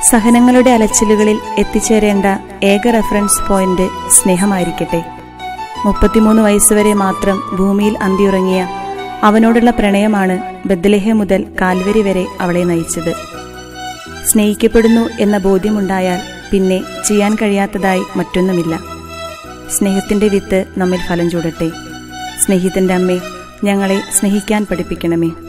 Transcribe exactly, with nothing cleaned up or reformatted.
സഹനങ്ങളുടെ അലച്ചിലുകളിൽ എത്തിച്ചേരേണ്ട ഏക reference point സ്നേഹമായിരിക്കട്ടെ. മുപ്പത്തിമൂന്ന് വയസ്സുവരെ മാത്രം ഭൂമിയിൽ അന്തിയുറങ്ങിയ അവനോടുള്ള പ്രണയമാണ് ബത്ലഹേം മുതൽ കാൽവരി വരെ അവളെ നയിച്ചത്. സ്നേഹിക്കപ്പെടുന്നു എന്ന ബോധ്യമുണ്ടായാൽ പിന്നെ ചെയ്യാൻ കഴിയാത്തതായി മറ്റൊന്നുമില്ല. സ്നേഹത്തിന്റെ വിത്ത് നമ്മിൽ ഫലം ചൂടട്ടെ. സ്നേഹിതന്റെ അമ്മേ, ഞങ്ങളെ സ്നേഹിക്കാൻ പഠിപ്പിക്കണമേ.